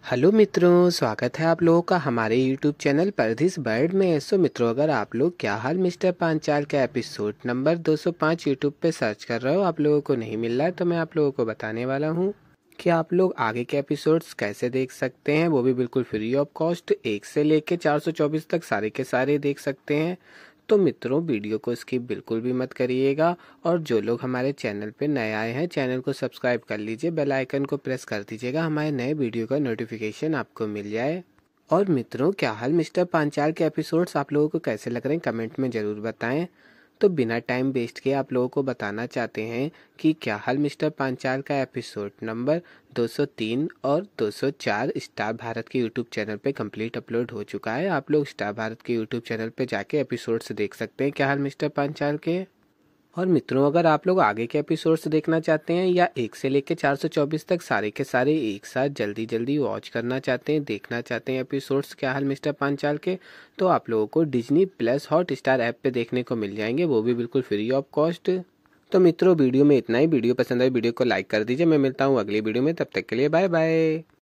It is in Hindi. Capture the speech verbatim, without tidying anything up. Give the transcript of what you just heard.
हेलो मित्रों, स्वागत है आप लोगों का हमारे यूट्यूब चैनल परदिस बर्ड में। सो मित्रों, अगर आप लोग क्या हाल मिस्टर पांचाल का एपिसोड नंबर दो सौ पाँच यूट्यूब पे सर्च कर रहे हो, आप लोगों को नहीं मिल रहा है, तो मैं आप लोगों को बताने वाला हूँ कि आप लोग आगे के एपिसोड्स कैसे देख सकते हैं, वो भी बिल्कुल फ्री ऑफ कॉस्ट। एक से लेके चार सौ चौबीस तक सारे के सारे देख सकते हैं। तो मित्रों, वीडियो को स्किप बिल्कुल भी मत करिएगा, और जो लोग हमारे चैनल पे नए आए हैं, चैनल को सब्सक्राइब कर लीजिए, बेल आइकन को प्रेस कर दीजिएगा, हमारे नए वीडियो का नोटिफिकेशन आपको मिल जाए। और मित्रों, क्या हाल मिस्टर पांचाल के एपिसोड्स आप लोगों को कैसे लग रहे हैं, कमेंट में ज़रूर बताएं। तो बिना टाइम वेस्ट किए आप लोगों को बताना चाहते हैं कि क्या हाल मिस्टर पांचाल का एपिसोड नंबर दो सौ तीन और दो सौ चार स्टार भारत के यूट्यूब चैनल पे कंप्लीट अपलोड हो चुका है। आप लोग स्टार भारत के यूट्यूब चैनल पे जाके एपिसोड्स देख सकते हैं क्या हाल मिस्टर पांचाल के। और मित्रों, अगर आप लोग आगे के एपिसोड्स देखना चाहते हैं या एक से लेकर चार सौ चौबीस तक सारे के सारे एक साथ जल्दी जल्दी वॉच करना चाहते हैं, देखना चाहते हैं एपिसोड्स क्या हाल मिस्टर पांचाल के, तो आप लोगों को Disney plus Hotstar app पे देखने को मिल जाएंगे, वो भी बिल्कुल फ्री ऑफ कॉस्ट। तो मित्रों, वीडियो में इतना ही। वीडियो पसंद आए वीडियो को लाइक कर दीजिए। मैं मिलता हूँ अगली वीडियो में, तब तक के लिए बाय बाय।